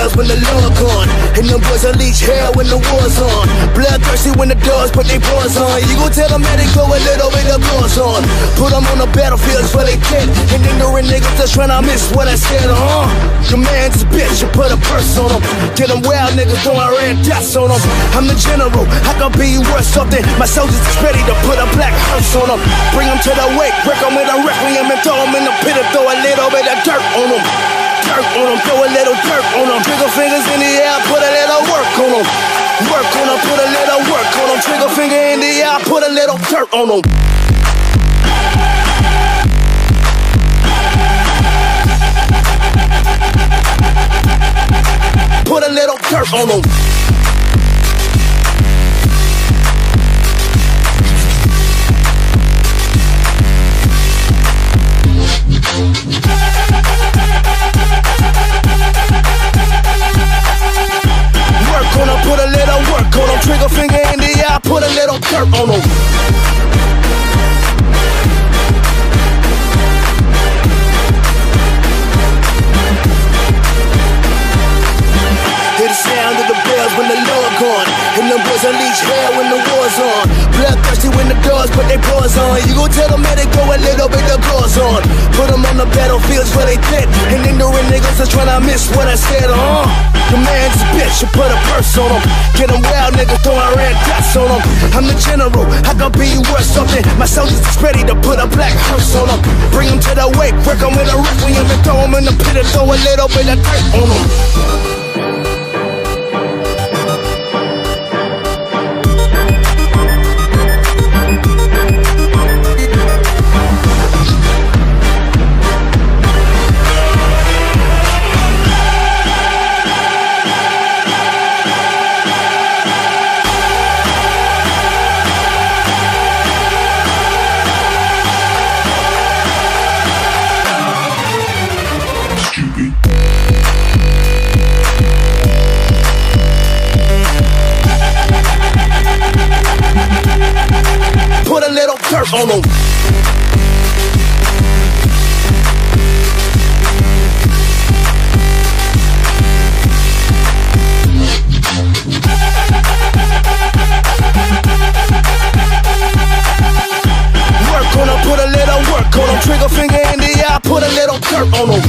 bells when the Lord gone, and them boys unleash hell when the war's on. Bloodthirsty when the dogs put their paws on. You gon' tell them that they go a little bit of gloss on. Put them on the battlefields where they dead, and ignorant niggas just tryna miss what I said, Your man's a bitch, you put a purse on him. Get them wild niggas throwing red dots on them. I'm the general, I can be worth something. My soldiers is ready to put a black hearse on them. Bring them to the wake, break them with a requiem and throw them in the pit and throw a little bit of dirt on them. Dirt on them, throw a little dirt on them. Trigger fingers in the air, put a little work on them. Work on them, put a little work on them. Trigger finger in the air, put a little dirt on them. Put a little dirt on them. Work on them, put a little work on them. Trigger finger in the air, put a little dirt on them. Hear the sound of the bells when the Lord gone, and them boys unleash hell when the war's on. Bloodthirsty when the dogs put their paws on. You gon' tell them that they go a little bit of gloss on. Put them on the battlefields where they dead, and ignorant niggas just tryna miss what I said, Your man's a bitch, you put a purse on him. Get them wild niggas throwing red dots on them. I'm the general, I can be worth something. My soldiers is ready to put a black hearse on them. Bring them to the wake, break them with a requiem and throw them in the pit and throw a little bit of dirt on them. Put a little dirt on them. Work on them, put a little work on them. Trigger finger in the eye, put a little dirt on them.